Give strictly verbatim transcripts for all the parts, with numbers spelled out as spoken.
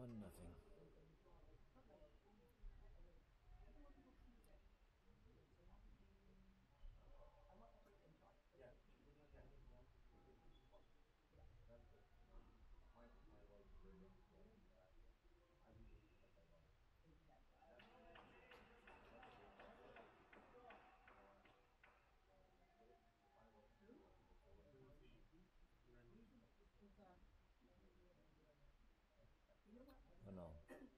One nothing. Oh no.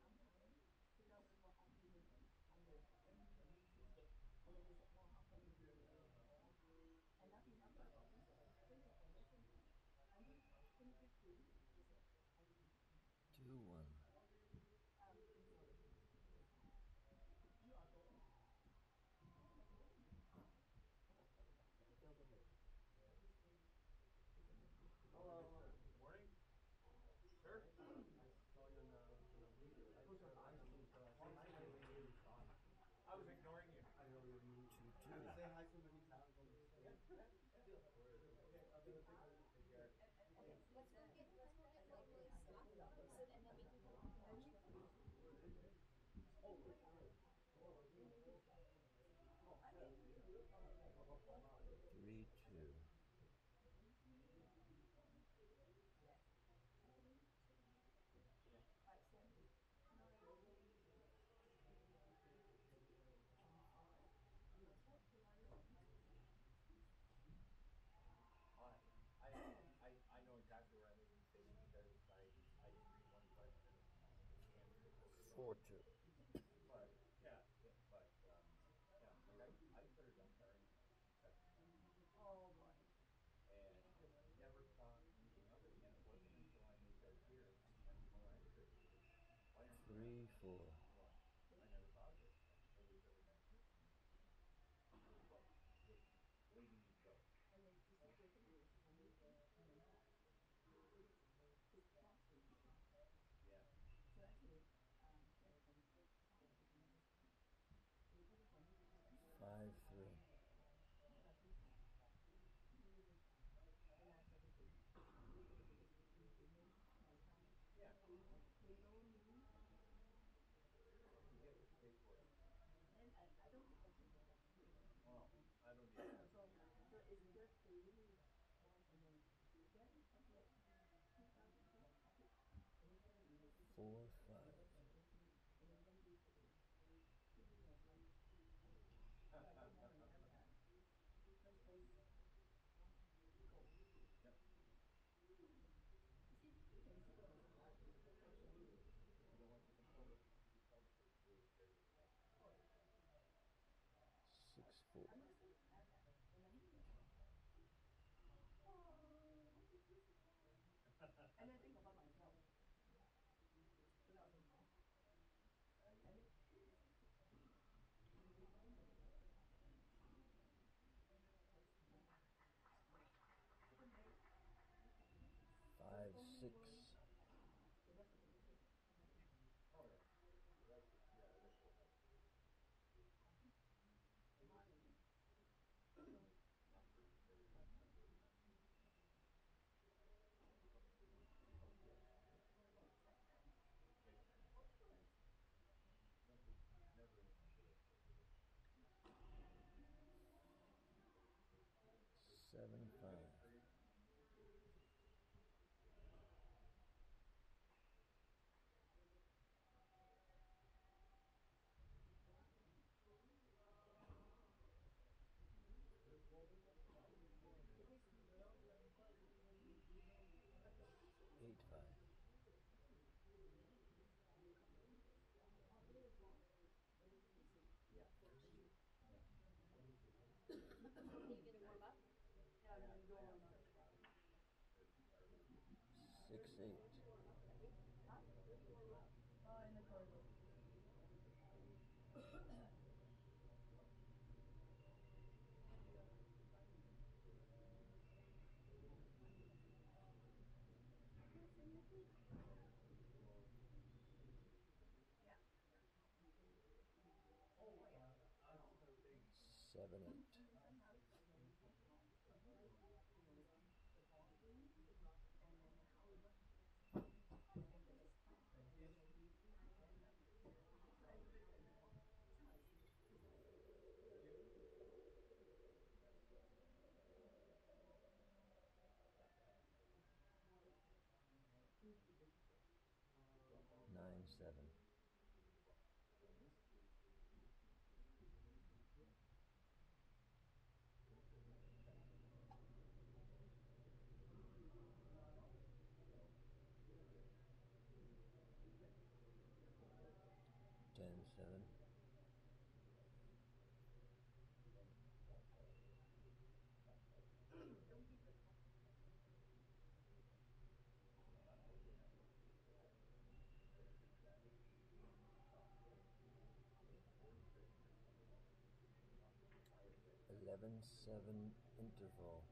Two one. Hello. Morning. Sure. I saw you in the in the video. I was I was ignoring you. I know you're muted. Two two. Say hi so many times on the phone. Yeah, yeah, yeah. Of course. Okay, I'm gonna take a look. Take care. Okay, let's go get let's go get like Lily's stuff, so, and then we can go home and watch the movie. Oh, for sure. Three two. Uh, I, I, I know exactly where I made a mistake because I, I didn't read one question and answered it over and Four over. two. But yeah, yeah, but um, yeah, like I, I started dump starting in second class Oh boy. and never thought anything of it. And it wasn't until I moved out here and when I heard it, why aren't you Three asking? four. Well, I never thought of it. Nobody's ever mentioned it to me. It's like wait, waiting to go. Yeah. Five three. Yeah. You get what you pay for. Well, I don't either. Four five. Yep. You don't want the component to be called for for very little. Six four. Five six. Oh yeah. That's yeah, that's what that is. Okay. Nothing never intended it. Seven Is it good five. experience? Eight five. Can you get a warm up? Yeah, I have ten classes ready to start. Six eight. Oh, in the corridor. Seven eight. seven. Ten seven. Eleven seven interval.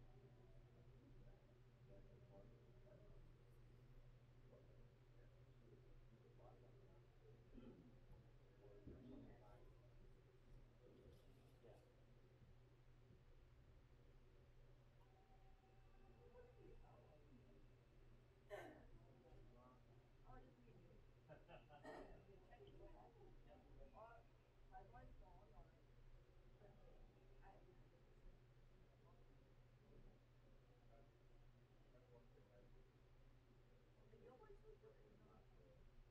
That's one thing I would. And your voice was good. Not to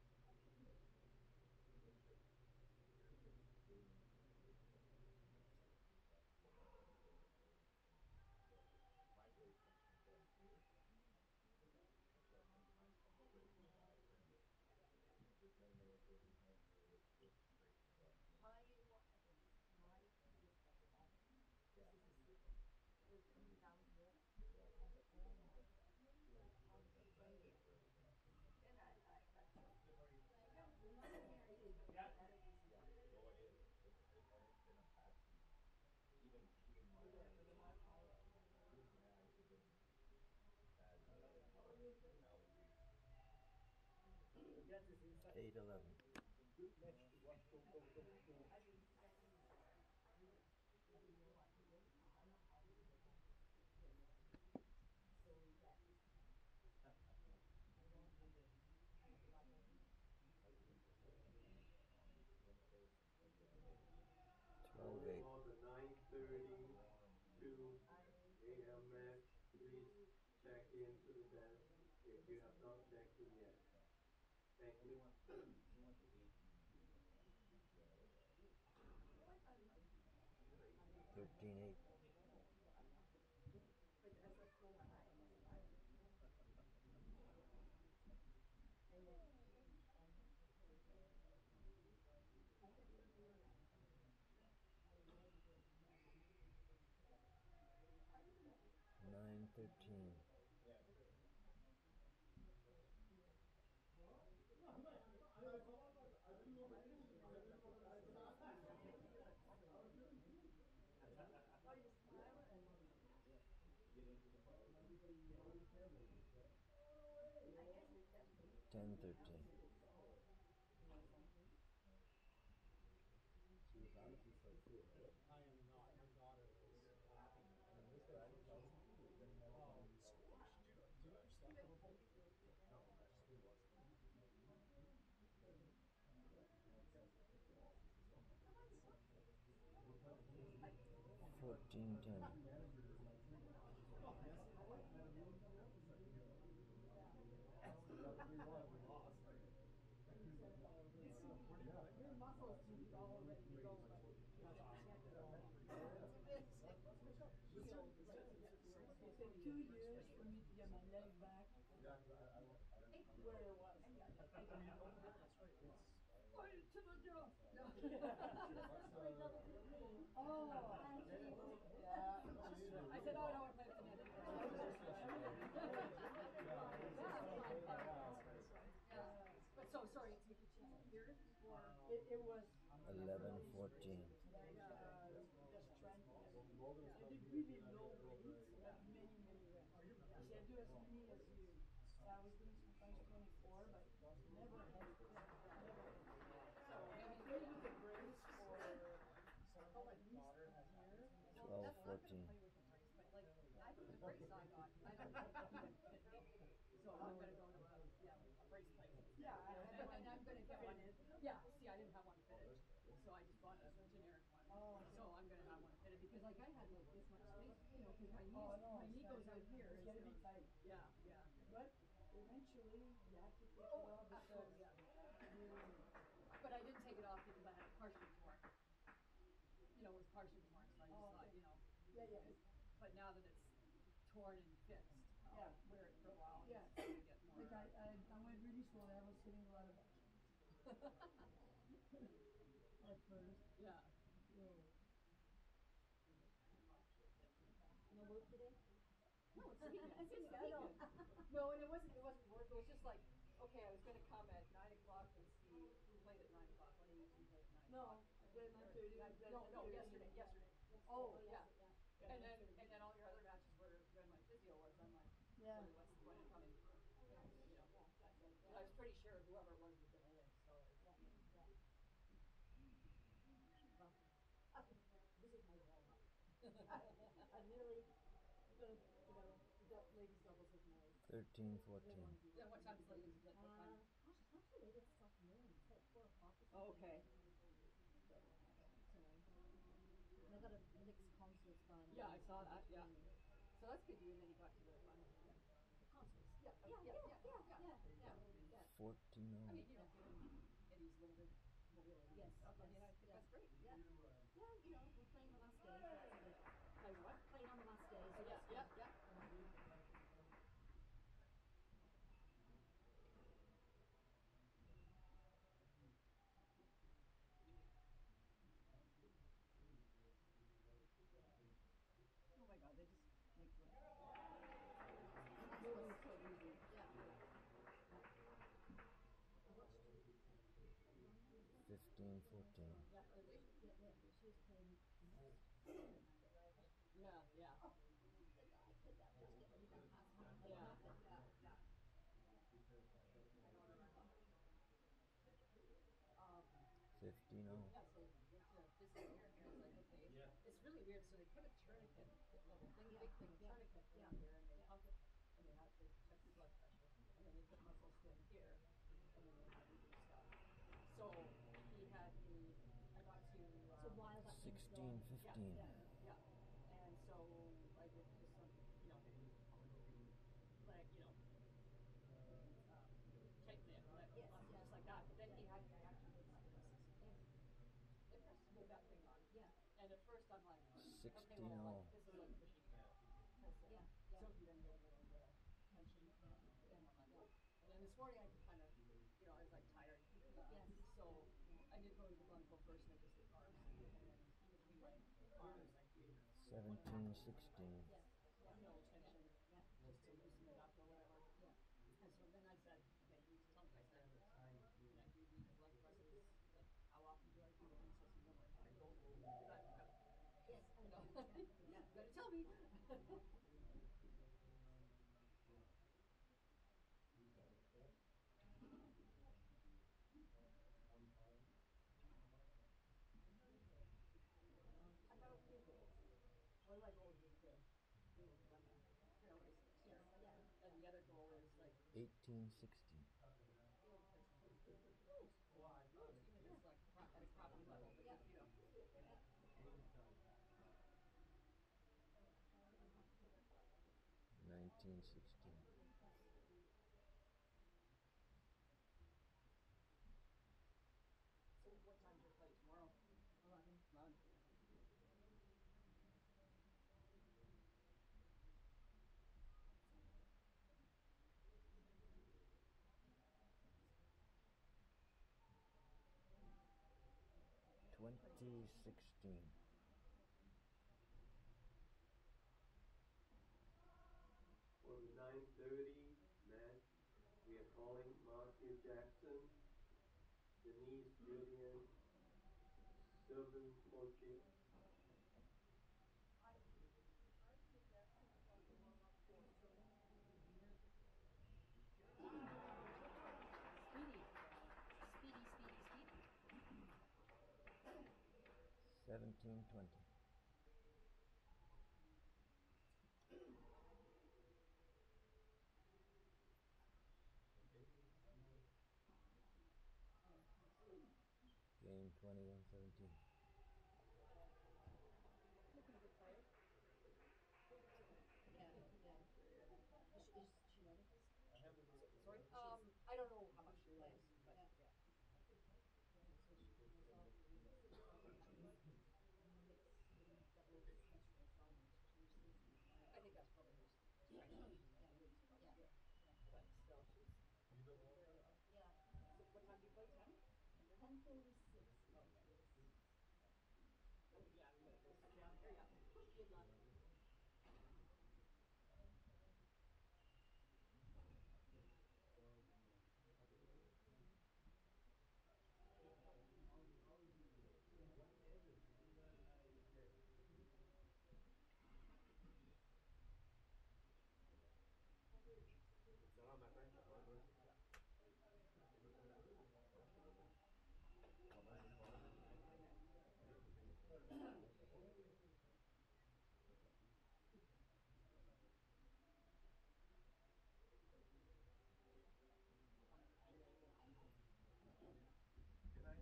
look at your doing original that so my voice comes from down here. So sometimes I'm straight in the back and there's no nasal, there's no ear, it's just straight in the back. My my previous stepdad, Yeah. this is his secret, was coming down here Yeah. and oh my god. Right in that back is where it comes from. And I like that. Good, how are you? It is Yeah. better to see. Yeah. Oh, it is. It, it, and it's been a passion. Even even my For the for the more power. even my eyes have been bad uh, allergies. Get this inside. Eight eleven. Next, watch, go, go, go, go. I mean, that is really, I mean, you know what, it was, I don't know how we did that. So that is time. I don't even, I forgot my name. I was in Japan on Wednesday and Thursday. Twelve eight. Call the nine thirty Warm. two I A M S, please check into the desk if you have not checked in yet. Thank Well, we you. went we went to eight and yeah, Thirteen eight. But as I close my eyes, I smile. And then, and then. Nine thirteen. yeah, sure. Oh, you smile and. Yeah. Get into the mode. I guess it does make. Ten thirteen. She was honestly so cool, right? I am not. My daughter is. I mean, this guy was Chelsea too. He's been Oh, on squash. Do you know, do you know your stuff a little bit? no, just do what's the Fourteen ten. Your muscles can be all ready to go, but you can't go. It took two years for me to get my leg back Yeah, I, I don't, I don't know. where it was. Point to the jump. Oh, yeah. I said, oh, no, I played the net. But so sorry, take your chest here, or it, it was Eleven fourteen. like uh, the strength and everything. I did really low weights, like many, many reps. I said, do as many as you. So I was doing sometimes twenty-four, but never heavy, never heavy. So maybe stay with the brace for at least a year. Twelve fourteen. Like, I think the brace I got, I don't fit me. So I'm gonna go to a, yeah, a brace place. Yeah, I had one. And I'm gonna get one. Yeah, see, I didn't have one fitted, so I just bought a generic one. Oh. So I'm gonna have one fitted, because like I had like this much space, you know, cause my knee, Oh, no, my knee goes out here. It's gotta be instead of- tight. Yeah, yeah. But eventually, you have to take Oh, it off uh, because yeah. you torn and fixed. I'll Yeah. wear it for a while and Yeah. it's gonna get more. Like I, I, I went really slowly. I was hitting a lot of at first. Yeah. So No work today? No, it's the weekend. It's the I know. weekend. No, and it wasn't. It wasn't work. It was just like, okay, I was gonna come at nine o'clock and see who played at nine o'clock. One of you two played at nine o'clock. no, the nine thirty. No, no, yesterday. Yesterday. Oh, yeah. Yeah. yeah. And then and then all your other matches were when my physio was. I'm like, Yeah. well, what's the point of coming? Yeah. You know. Yeah, gotcha. And I was pretty sure whoever it was was gonna win. So. Yeah, yeah. Well, this is my warm up. I'm really gonna, you know, that ladies doubles is my. Thirteen, I fourteen. wanna do Yeah. that. What time's ladies? Is it what Uh, time? gosh, it's not too late. It's this afternoon. It's like four o'clock or Oh, something. okay. So, and I got a mixed concerts band. Yeah, I saw in that. Yeah. between. So that's good news. Then you got to the finals again. The concerts. Yeah, Yeah, yeah, yeah, yeah, yeah, yeah, yeah, yeah, yeah. Fourteen I oh. mean, you know, given Eddie's limited mobility Yes, and stuff, I mean, yes, I think yeah. that's great. Yeah, yeah, you know, we're playing the last day. That's good. Playing what? Playing on the last day. So Oh, yeah, that's yeah, good. yeah. Oh my God, they just make like moving so easy. Yeah. I watched Fifteen, fourteen. yeah, Did we? yeah, yeah, she was playing next Saturday night, right? Yeah, yeah. Oh, like I could not just get ready to pass out. Like Yeah. nothing. Yeah, yeah. Um, Fifteen oh. yeah, so went to physio and it's like, okay, it's really weird. So they put a tourniquet, you know, the thing, big thing, a tourniquet thing Yeah. on here, and they Yeah. pump it, and they have they check your blood pressure, and then they put muscle stim here, and then they have you do stuff. So he had me. I got to. Um, So while that thing's Sixteen, going, fifteen. Yeah, yeah, yeah. And so I did just some, you know, like, you know, um, tight knit, like, Yes, just yes. like that. But then he Yeah. had me actually do leg presses. yes, Leg presses with that thing on. yeah, And at first I'm like, okay, Sixteen well, oh. like, this is like pushing it. Cause, uh, Yeah, yeah. so you then get a little bit of tension. Yeah. And I'm like, Yeah. oh. And then this morning I just kind of, you know, I was like tired. Yes. So I did go to the Glencoe first and I just did arms. And then in between my arms I did Seventeen, sixteen. yes, a little tension yeah, just to loosen it up or whatever. yeah. And so then I said, okay, you tell me, I said, when I do these leg presses, like, how often do I do them? And he says, you know, I don't know. Because I've got, Yes, I you know, know. Yeah, yeah. you gotta tell me. I got a few goals. One of my goals is to be able to run a trail race next year. Yeah. And the other goal is like, Eighteen, sixteen. be able to play some close. Close. Close. Even if it's like crap, at a crappy level, but Yeah. just, you know. Nineteen, sixteen. So what time's your flight tomorrow? Eleven. Eleven. Twenty, sixteen. For the nine thirty match, we are calling Marcia Jackson, Denise Julian, Sylvan Poche. Speedy. Speedy, speedy, speedy. Seventeen, twenty. Game twenty-one, seventeen. They're pretty good players. Yeah, yeah. Is she, is she ready? Sorry? Um, I don't know how much she plays, but Yeah. yeah. Yeah, so she knows all the mixed doubles, and she knows all the change things. I think that's probably her forty-six. Okay. Oh, yeah, we gotta go sit down here, yeah. Good luck. Excellent matin, ça va, toi? Good night.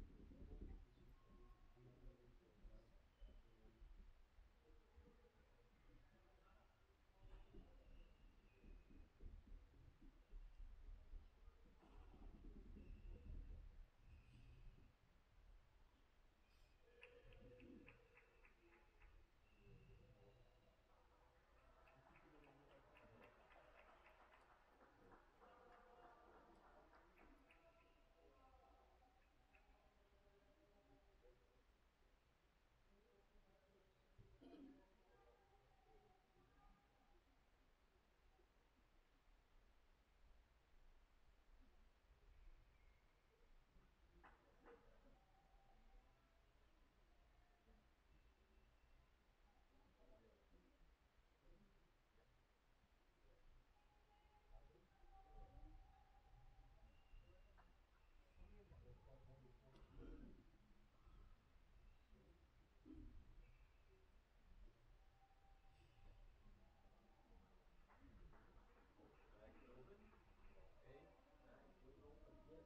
Bag is open. Hey, bag is open. Yes.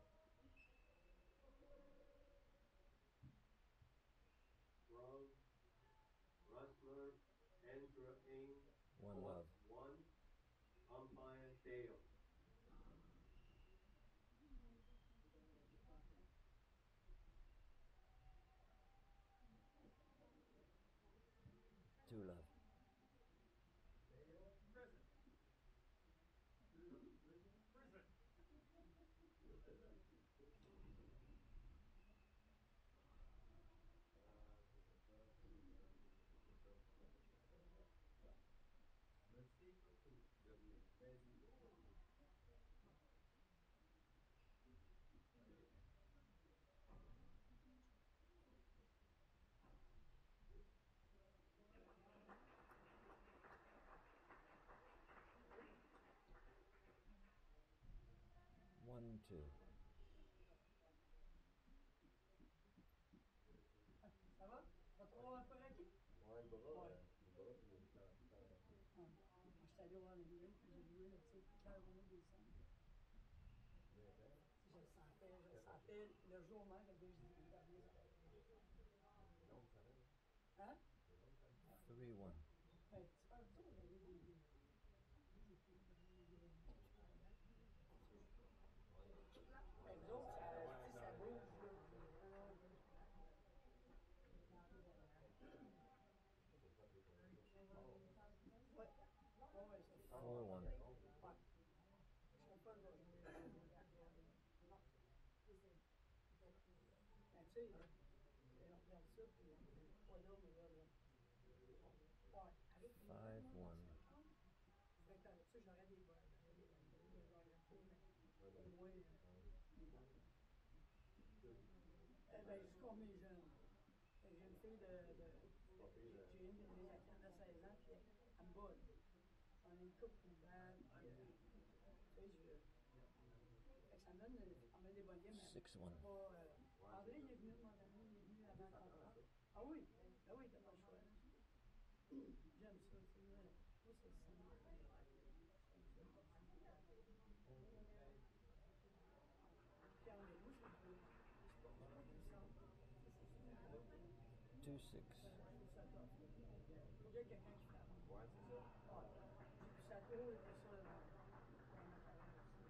From Rustler, Andra Ing. One love. One. Umpire Dale. Two love. Present. Present. Merci surtout. De rien. Plaisir. One, two. Ça va? Pas trop un peu raqué? Ouais, le bras, Ouais. euh, le bras puis les temps, tout le temps raqué. Ouais. Moi, j'étais allé voir une game, puis j'ai joué, là, tu sais, Carolina des Saints. Bien fait. Tu sais, je le sentais, je le sentais le jour même, fait que je dis, regardez, ça va. C'est long que ça va, hein? Hein? C'est long que ça va. Three, one. Ben, tu parles ça, j'avais des, des, des équipes, j'avais des événements, je parle. Ben, vous autres, ça, tu sais, ça bouge, là. Des fois, des conditions plus fortes. Ouais. Ouais, ouais, c'est fun. Four, one. Ouais. Je serais pas de jouer à la non. Ben, tu sais, là, on regarde ça, puis pas là, mais là, là. Ouais. Five, one. Je serais correct. Tu sais, j'aurais des bonnes, j'aurais des bonnes games, je gagnerais pas, mais Ouais, au mais- moins. euh, ouais. Eh ben, je compte mes jeunes. Fait que j'ai une fille de. de Pas pire, j'ai- euh, j'ai une qui a qui a seize ans, puis elle, elle me bat, là. J'en ai une couple qui me battent, puis. euh, tu sais, je. Fait que ça me donne euh, quand même des bonnes games. mais Six, one. Pas, euh, André, il est venu à un moment donné, il est venu avant qu'on parte. Ah oui, ah oui, t'as pas le choix. J'aime ça, tu sais. Moi, moi c'est ça. J'aime ça. Puis André, moi, c'est le jeu. C'est pas c'est pas puissant. Two, six. Je trouve ça tough. Faut qu'il y ait quelqu'un qui frappe. Ouais, c'est ça. Ouais. Puis ça a toujours été ça dans, dans ma carrière aussi.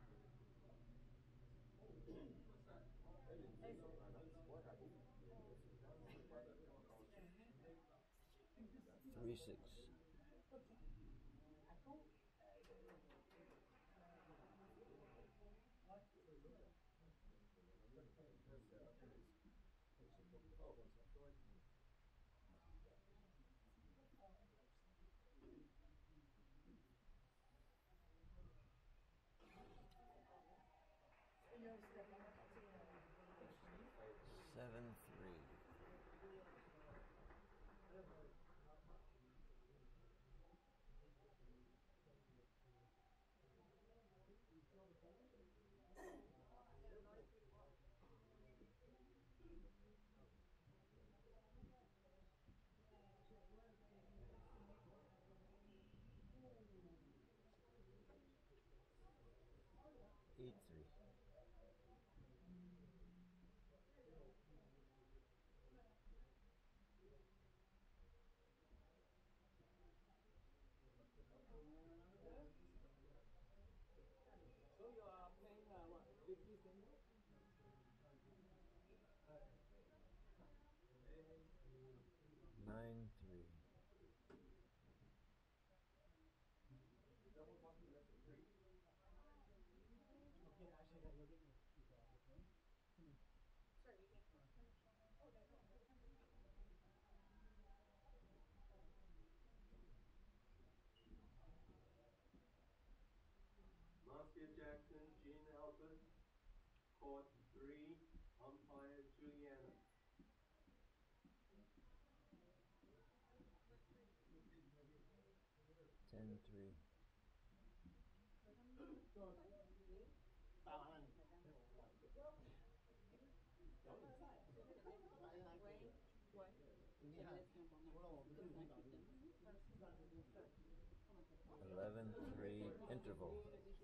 Elle, une fille surprenante. Tu vois, elle bouge. Mais là, c'est quand même pas de faire encore ça. Three, six. À cause. Euh, de, euh, ouais. setup and just push the elbows up towards me. You know, step on it. Seven three. Eight three. So you are playing uh, what? fifty single? Nine three. Double button left to three. Okay, actually, I gotta go get my shoes off, okay? Come here. Sure, you can finish on that. Okay. Marcia Jackson, Jean Albert, court three, umpire Juliana. Ten three. Ouais. Eleven three. Interval.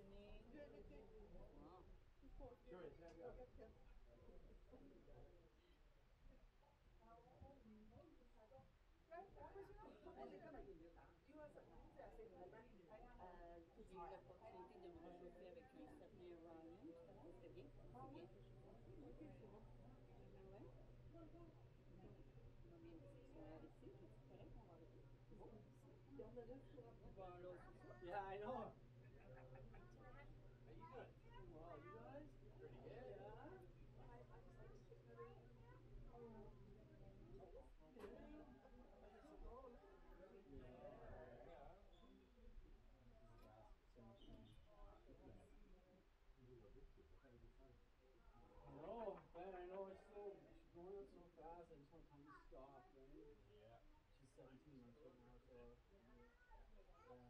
J'ai eu l'opportunité de me réchauffer avec un certain Ryan tout à l'heure. C'était bien. C'est bien réchauffé. Ok, c'est bon. Ah ouais? Il m'a bien dit que ça allait arrêter. J'ai dit correct, on va arrêter. C'est bon. Bon, là, c'est ça. Yeah, I know. How you doing? Well, you guys? Pretty good. Yeah. No, Ben, I know it's so, she's going up so fast, I just want time to stop, right? Yeah. She's seventeen months right now, so, yeah.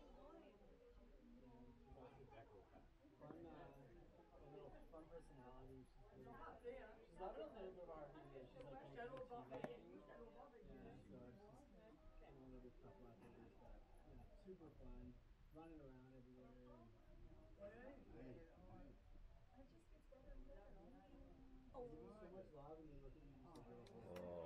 Why did that go fast? Fun, uh, a little fun personality, she's really, she's got a little bit of our D N A, she's like, a little thing. Yeah, so she's kind of a little bit tough luck, but, yeah, super fun, running around everywhere, and, Nice, nice. It just gets better and better. oh, give you so much love, and they look at you just like, Oh.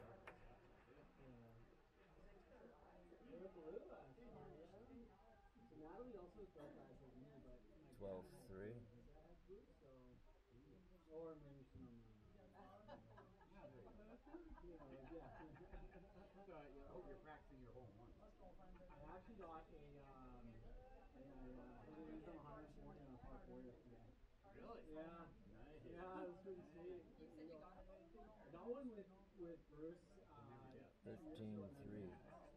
You're blue, actually, yeah. So Natalie also does eyes like me, but my Twelve dad, three. my dad has blue, so, or maybe she don't know. Yeah, there you go. You know, yeah. So I I hope you're practicing your hole in one. I actually got a, um, I, I uh, hit it in one forty on a par four yesterday. Really? Yeah. Nice. Yeah, it was pretty sweet. You said you got it? I got one with, with Bruce, uh, Thirteen three.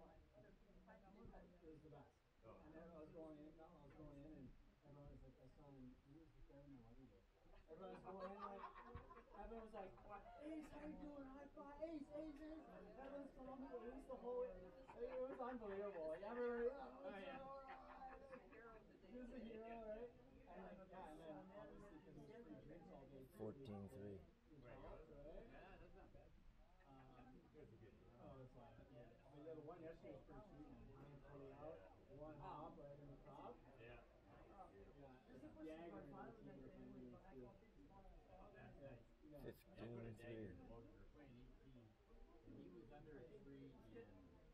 it was the best. Oh. And I was going in, I was going in, and everyone was like, I saw him, he was better than my wedding day. Everyone was going in like, everyone was like, Ace, how you doing? High five, Ace, Ace, Ace. Everyone's calling me Ace the whole way. It was unbelievable. Like, everyone, oh, Oh, yeah. he was a hero, right? And like, yeah, and then obviously because it was free drinks all day. Fourteen three. Right? Yeah, that's not bad. Um, It was a good year. Oh, it's like, yeah. But yeah, the one yesterday was pretty sweet, man. one forty out, one hop right in the top. Yeah. Yeah, it's Jagger and the team were playing against too. That's nice. Yeah. That's what a Fifteen dagger three. in Logan. We were playing eighteen, and he was under a tree in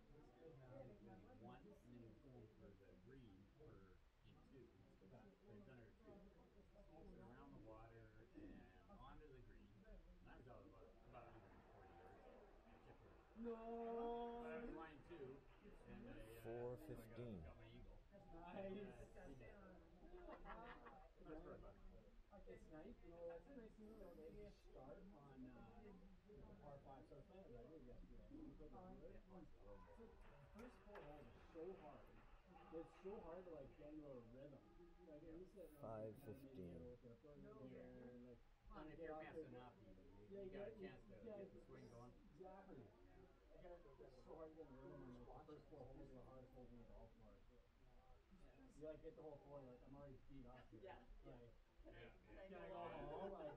one, and then he was going for the green for in two. So he was under a tree. So around the water and onto the green. And I was out about about one hundred forty yards. I kept it. No. But I was line two, and I uh, Four so I got, fifteen. got my eagle. Nice. That's for a buck. It's nice, you know, that's a nice thing about like start. par five. So I was playing at Redwood yesterday. We played Redwood. So the first four holes are so hard. But it's so hard to like get into a rhythm. Like at least at Five like, maybe fifteen. get with a birdie here, like Well, and if get you're off messing the- up, even you, Yeah, you got a get- chance to yeah, get the swing going. Exactly. I got it's so hard to get in the rhythm, and like the first four holes are the hardest holes in the golf course. You like hit the whole four, like I'm already beat up here. Yeah. Like, Yeah, yeah. can I go home? Like,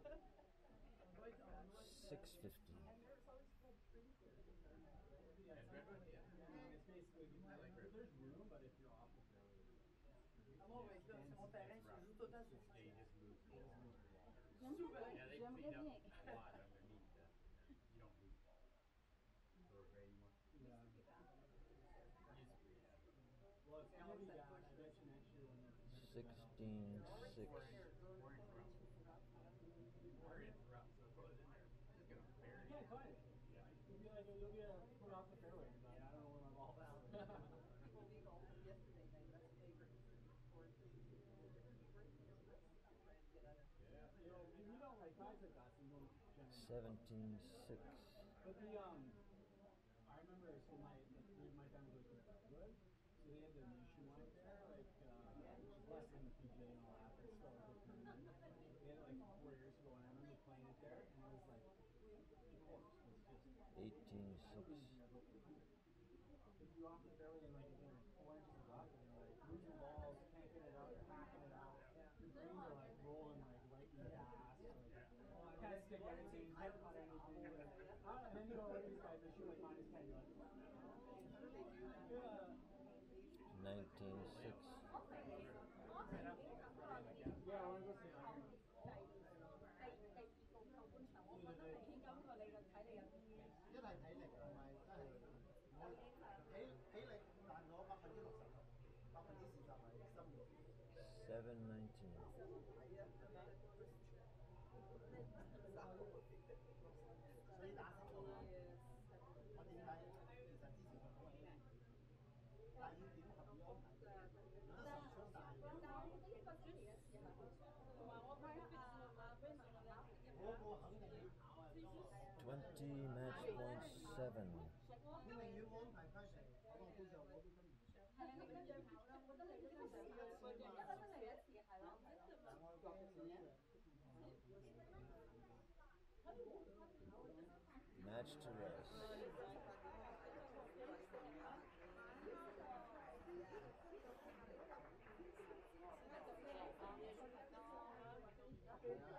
Six fifteen. And there's always full trees there. yeah, And it's Redwood, like, yeah. I mean, it's basically I like if Redwood. there's room, but if you're off the fairway, Ah bon, ouais, c'est mon terrain, c'est juste autant sur ça. They just move the ball. Souvent. Yeah, they J'aimerais cleaned up bien. a lot underneath that, and you don't move the ball so great anymore. yeah. Used to be, yeah. Well, it's gonna be bad. I bet you next year when it's Sixteen six. Four inch, four inch rough. Four inch rough, so it goes in there. It's gonna bury You can't it. find it. Yeah. You'll be like, you'll be a foot off the fairway, but I don't know where my ball fell. People we golfed yesterday, they that's favorite course is the different spring is that's trying to get out of. Yeah. You know, you you don't like guys like that, so you don't generally. Seventeen six. But the um, I remember so my like three of my family goes to Redwood, so they had the nationwide there, like uh, which is less than the P G A and all that, but still a good tournament. They had it like four years ago, and I remember playing it there, and it was like the course was just Eighteen six. if you're off the fairway and like again like four inches of rough and you're like losing balls, can't get it out, you're hacking it out. Your greens are like rolling like right in the ass. Like, oh, I can't stick anything, can't cut anything. Like, uh, and then you go look at these guys that shoot like minus ten. You're like, How do they do that? yeah. Nineteen six. Yeah, I want to go see Iron. 第第二個夠觀賞，我覺得明顯感覺你嘅體力有啲一係體力同埋真係我體體力賺咗百分之六十，百分之四十係心理。 Seven nineteen. 所以打清楚啦。我點解其實之前我講起，但要點合理安排？有得十槍大。 但係我覺得一個星期一次係好常。同埋我覺得啊啊 Raymond 咁樣。 嗰個肯定要跑啊！ Twenty match point seven. 你寧願安排翻成，我到時候我都跟唔上。 係啊，你跟住跑啦，我覺得你都想一個一個星期一次係咯，係咯。 但我覺得你 Match to rest. Thank you.